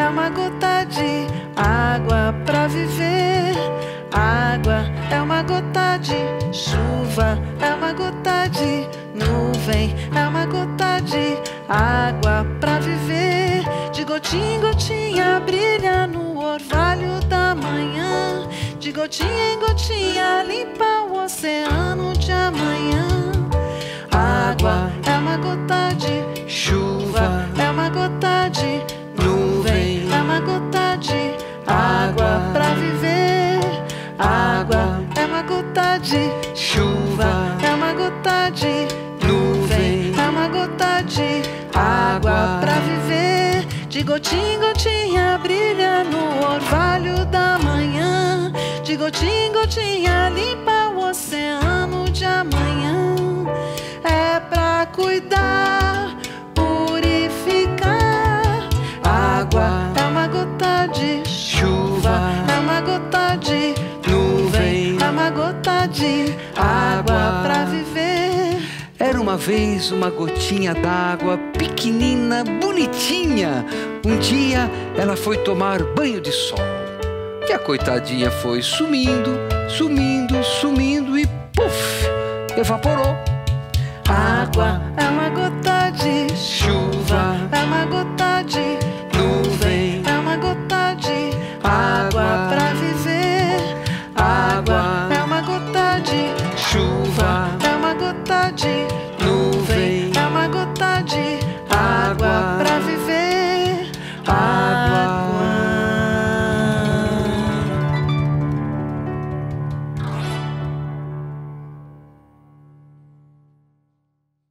é uma gota de água pra viver. Água é uma gota de chuva, é uma gota de nuvem, é uma gota de água pra viver. De gotinha em gotinha brilha no orvalho da manhã. De gotinha em gotinha limpa o oceano de amanhã. Água é uma gota de chuva, é uma gota de nuvem, é uma gota de água pra viver. Água é uma gota de chuva, é uma gota de nuvem, é uma gota de água pra viver. De gotinha em gotinha brilha no orvalho da manhã. De gotinha em gotinha limpa o oceano de amanhã. É pra cuidar, purificar. Água é uma gota de chuva, é uma gota de nuvem, é uma gota de água pra viver. Era uma vez uma gotinha d'água, pequenina, bonitinha. Um dia ela foi tomar banho de sol. E a coitadinha foi sumindo, sumindo, sumindo e puf, evaporou. Água é uma gota de chuva,